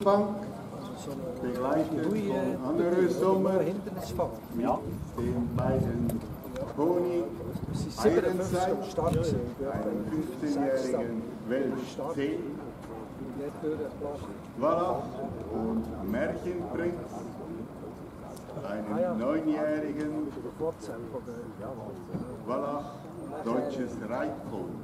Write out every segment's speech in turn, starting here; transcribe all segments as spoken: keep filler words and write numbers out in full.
Bank, begleitet von Anne Sommer, Ja. den beiden Pony Eirenstein, einem fünfzehnjährigen Welsh C, Wallach und Märchenprinz, einem neunjährigen Wallach Deutsches Reitpony.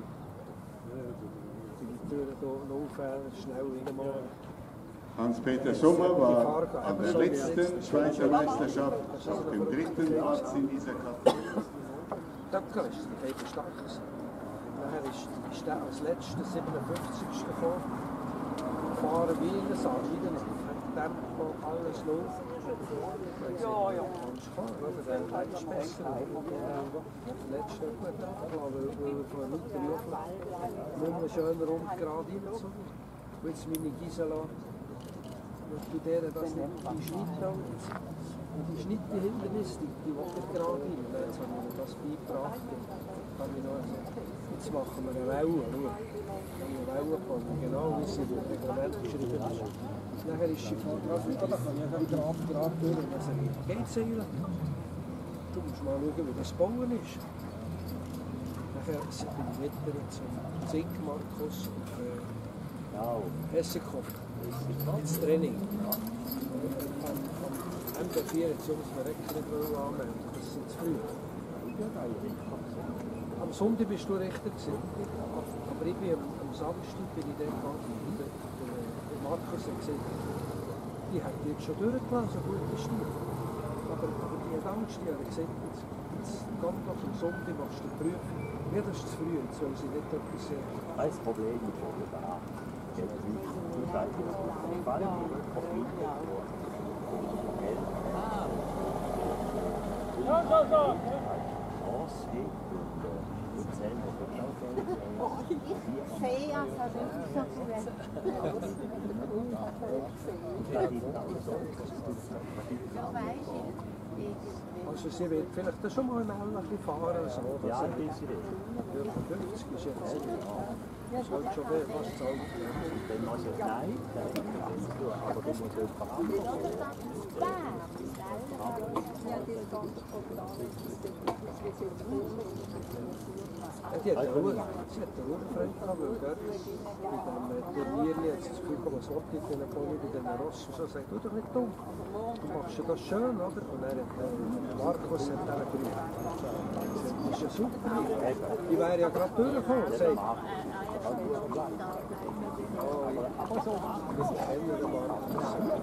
Hans-Peter Sommer war an der letzten Schweizer Meisterschaft auf dem dritten Platz in dieser Kategorie. Das ist ein stark. Nachher ist, ist der als letzter siebenundfünfzigsten gefahren. Fahren wie in der Saal, wieder nicht. Tempo, alles läuft. Ja, ja. Kannst fahren, oder? Der letzte ist besser. Der letzte hat gut abgelassen, weil er von einer Minute Luft nur schön rund gerade reingezogen. Und jetzt meine Gisela, bei der das nicht, die Schnitte und die Schnitte Hindernis, die, die will nicht gerade rein. Jetzt haben wir das beigebracht. Kann ich noch sagen. Jetzt machen wir eine Welle. Eine Welle kommen, genau wie sie im Reglement geschrieben ist. Nachher ist sie gerade gerade gerade durch und dann sage ich, geht's eigentlich? Du musst mal schauen, wie das Bauen ist. Nachher sind wir wieder zum Zink Markus und äh, Hessenkopf. Ins Training. Am M P vier jetzt uns direkt nicht anmelden, das ist zu früh. Am Sonntag bist du Richter gewesen. Aber ich bin am, am Samstag bin ich dann gegangen. Der, der Markus hat gesagt, die hat jetzt schon durchgelassen, so gut ist die. Aber, aber die hat Angst, die hat gesagt, jetzt, jetzt kommt doch am Sonntag, machst du die Prüfung. Ja, das ist zu früh, jetzt soll sie nicht etwas sehen. Kein Problem, ich habe da. Ich habe die Seite gefallen, Ja, so, so. Feia, Also sie wird vielleicht schon mal männlich fahren. So, ja, ein bisschen. fünfzig ist jetzt. Das ist halt schon fast zu alt. Dann muss es nein, aber das muss jemand anderes. Die hat einen Ruhefreund gehabt, weil dort bei dem Turnier jetzt das Gefühl gehabt, was wollte ich denn bei den Rossen so sagt, du doch nicht dumm, du machst ja das schön, oder? Und dann hat Markus hat dann gerufen, das ist ja super, die wäre ja gerade durchgekommen, sagt oh, ja. Das kennen wir Markus.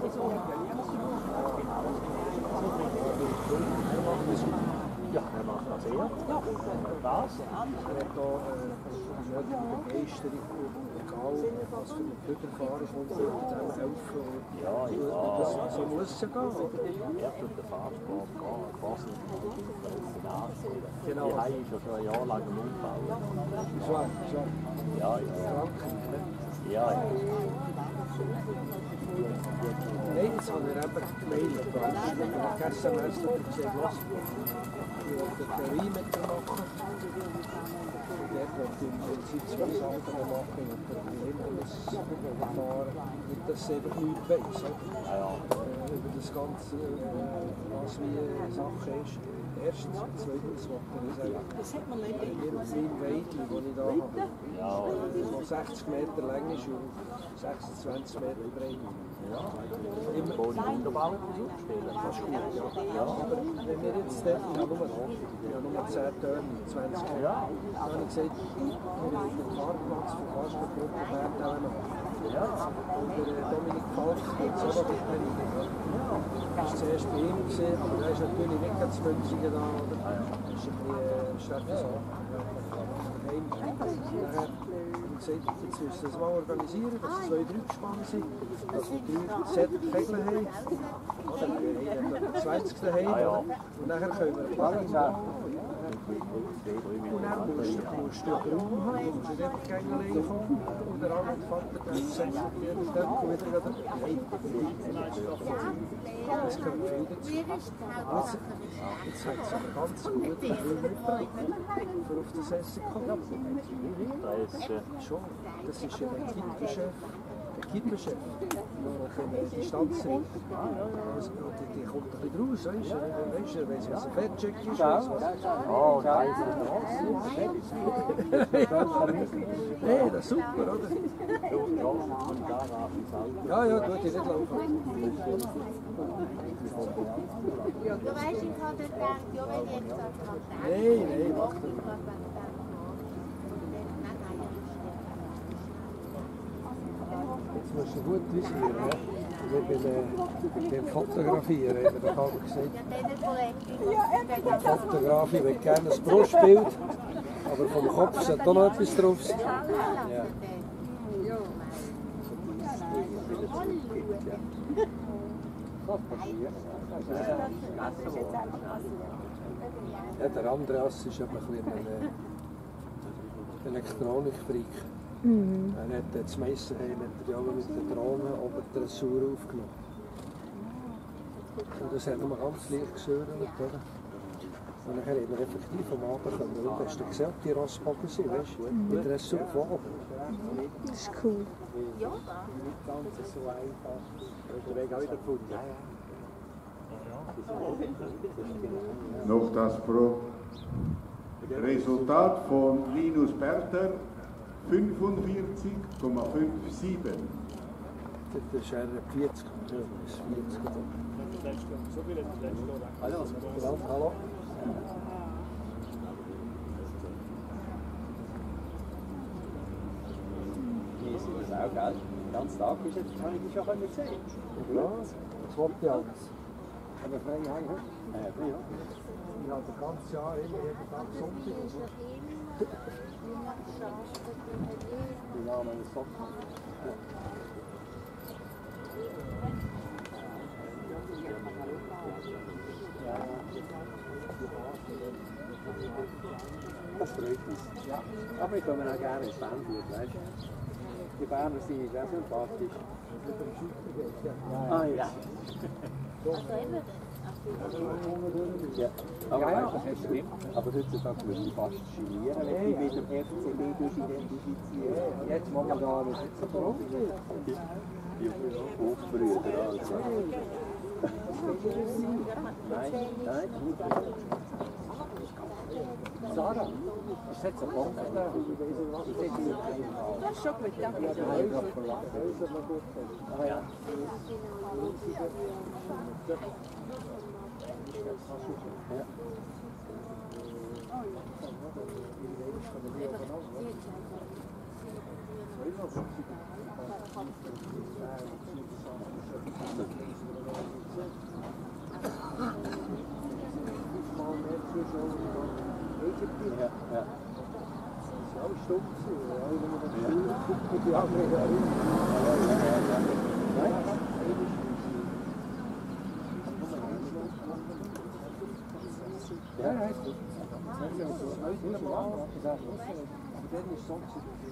Ja, er macht das eher. Ja, was? Er hat da eine Begeisterung, egal was für eine Blüterfahrer ist, und zusammen helfen. Ja, ja. Das, so muss es ja gehen, oder? Er tut den Fahrsport gehen, quasi genau. Die Haie ist ja schon ein Jahr lang im Umbau. So, so. Ja, ja. Frankreich, ne? Ja, ja. Nein, jetzt habe ich eben gemeldet, da ist ein S M S, und ich gesagt, was, ich will eine Theorie mit dir machen. Der wollte im Prinzip zwei Sachen machen, und der Hindernis fahren, nicht, dass sie einfach nichts weiss, Ja, ja. äh, über das Ganze, äh, was wie eine Sache ist. Erstens, und zweitens wollte ich sagen, mein Weidli, das ich da habe, Ja, das sechzig Meter lang ist und sechsundzwanzig Meter breit. ja. Immer Ohne Unterbau aufstellen. fast gut, ja. Ja. Aber wenn wir jetzt dort, ich habe nur, ich habe nur zehn Turnen, zwanzig Meter, Ja. dann habe ich gesagt, wir haben den Fahrplatz für Kaspergruppe Bern auch noch. Ja. Und der Dominik Falk geht so noch nicht rein. Das war zuerst bei ihm, gewesen, aber er ist natürlich nicht ganz Münzigen da, oder? Das ist ein bisschen stärker so. Daheim. Nachher gesagt, jetzt müssen wir das mal organisieren, dass es zwei Drückspannen sind, dass wir drei Set Kegel haben. Oder wir haben den zwanzigsten daheim. Und nachher können wir eine Planung machen. Und dann musst du, musst du einen Raum haben, du musst nicht einfach gegen alleine kommen. Und der andere Vater, der setzt dir den Stöckel wieder wieder. Nein, das gehört viel dazu. Jetzt, jetzt hat es aber ganz gut mitgebracht, für auf das Essen zu kommen. Da ist, äh, Schon, das ist ja der Kinderchef. Der Skipperchef. Die Distanzreiter. Also, die, die kommt ein bisschen raus, weißt du? Weißt du, weiss, was ein Faircheck ist? Weiss, was Oh, geil. hey, das ist super, oder? Ja, ja, gut, ich nicht laufen. Du weißt, ich habe gedacht, ja, wenn ich jetzt das mache. Nein, nein, mach das nicht. Jetzt musst du gut visieren, ne? Wie beim, beim Fotografieren, haben wir doch auch gesagt. Ja, Fotograf, ich will gerne ein Brustbild, aber vom Kopf sollte auch noch etwas drauf sein. Ja. Ja, der Andreas ist aber ein bisschen ein Elektronikfreak. Mhm. Er hat das meiste Material mit der Drohne oben die Dressur aufgenommen. Und das hat man ganz leicht gesäuert, oder? Und dann haben wir effektiv am Abend können wir am besten gesehen, die Rossbogen sind, weißt du, mit der Dressur von oben. Das ist cool. ja. Noch das Pro Resultat von Linus Berter, fünfundvierzig Komma siebenundfünfzig. Das ist er vierzig, das ist vierzig. Hallo, hallo. Hier ist das auch, gell? Den ganzen Tag ist jetzt, kann ich dich schon sehen. Ja, das wollte ich alles. Aber frei hängen. Ja, ja. Ich habe das ganze Jahr immer jeden Tag Sonntag. Ja, meine Socken. Das freut uns. Ja. Aber ich komme auch gerne ins Bandbild, weißt du? Die Berner sind sehr sympathisch. Ah ja. Ja, aber, ja, ja. Aber heutzutage müssen wir fast genieren, wenn die mit dem F C B identifizieren. Jetzt momentan ist es so groß. Die Hochbrüder, also. Nein, nein, nicht. Sarah, ist jetzt ein Punkt da? Das ist schon gut, danke. Ah ja. Ja. Ja, ja. Ja, stimmt. Ja. Ja, ja, ist gut. Alles wunderbar. Dann ist sonst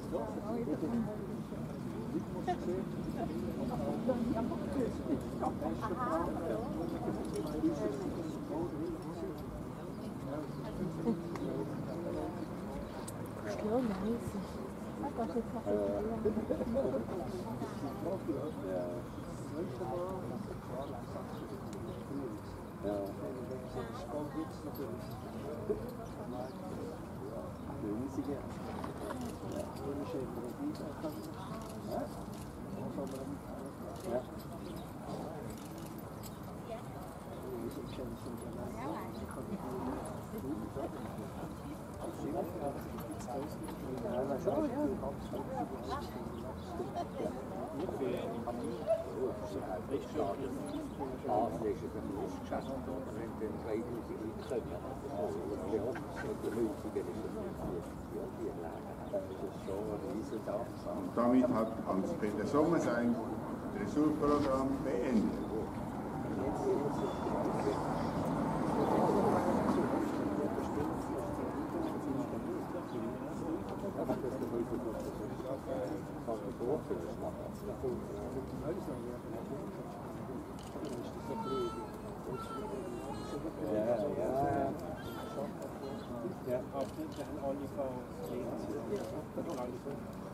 Ja, nice. Das ist jetzt noch Ja. Riesige. Ja. Ja. Und damit hat Hans-Peter Sommer sein Dressurprogramm beendet. Ja, ja. Ja. Auch nicht, wir haben alle von